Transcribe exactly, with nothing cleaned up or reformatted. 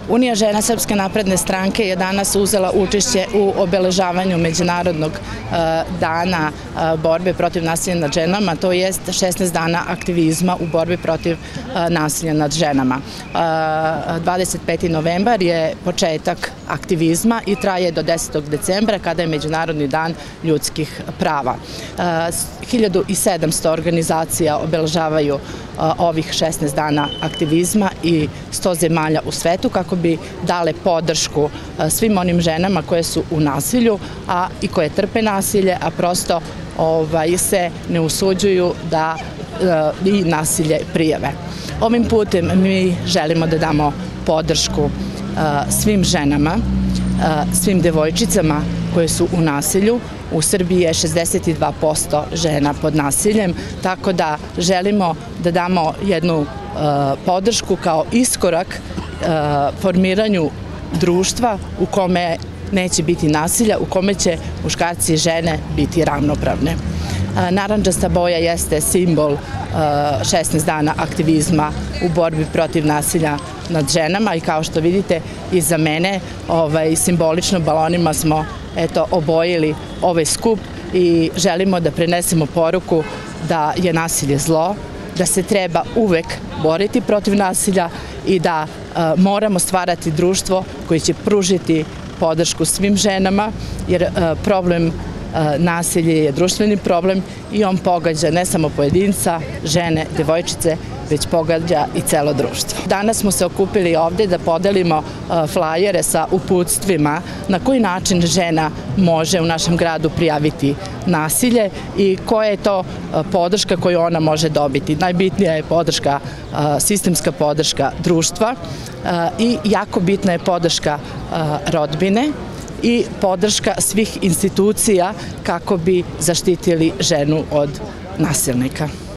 Unija žena Srpske napredne stranke je danas uzela učešće u obeležavanju Međunarodnog dana borbe protiv nasilja nad ženama, to jest šesnaest dana aktivizma u borbi protiv nasilja nad ženama. dvadeset peti novembar je početak aktivizma i traje do desetog decembra kada je Međunarodni dan ljudskih prava. hiljadu sedamsto organizacija obeležavaju ovih šesnaest dana aktivizma i sto zemalja u svetu kako bi dale podršku svim onim ženama koje su u nasilju a i koje trpe nasilje, a prosto se ne usuđuju da i nasilje prijave. Ovim putem mi želimo da damo podršku svim ženama, svim devojčicama koje su u nasilju. U Srbiji je šezdeset dva posto žena pod nasiljem, tako da želimo da damo jednu podršku kao iskorak formiranju društva u kome neće biti nasilja, u kome će muškarci i žene biti ravnopravne. Narandžasta boja jeste simbol šesnaest dana aktivizma u borbi protiv nasilja nad ženama i kao što vidite iza mene simbolično balonima smo obojili ovaj skup i želimo da prenesemo poruku da je nasilje zlo, da se treba uvek boriti protiv nasilja i da moramo stvarati društvo koje će pružiti podršku svim ženama, jer problem nasilja je društveni problem i on pogađa ne samo pojedinca, žene, devojčice, već pogađa i celo društvo. Danas smo se okupili ovde da podelimo flajere sa uputstvima na koji način žena može u našem gradu prijaviti nasilje i koja je to podrška koju ona može dobiti. Najbitnija je podrška, sistemska podrška društva i jako bitna je podrška rodbine i podrška svih institucija kako bi zaštitili ženu od nasilnika.